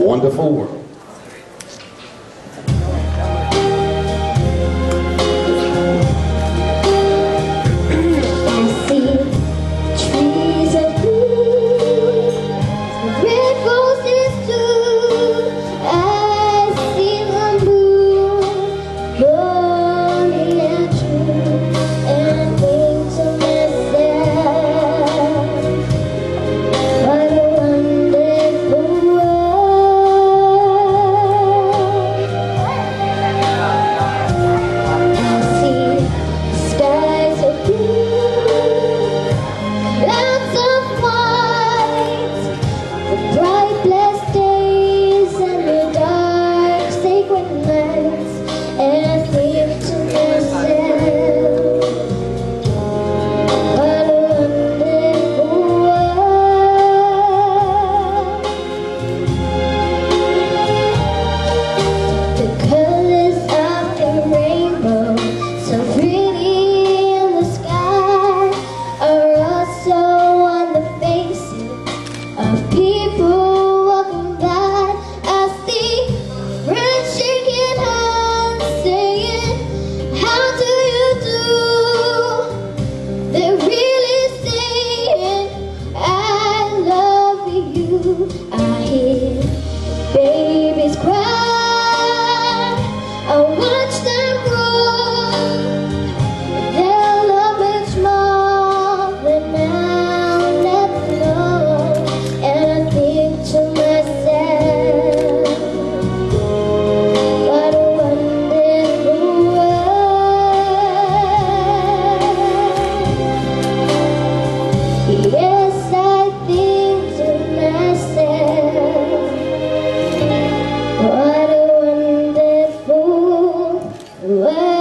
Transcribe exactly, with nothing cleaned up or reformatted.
wonderful world. I hear babies cry, I watch them grow. Their love is more than I'll never know. And I think to myself, what a wonderful world. Yes, I think to myself, what a wonderful world.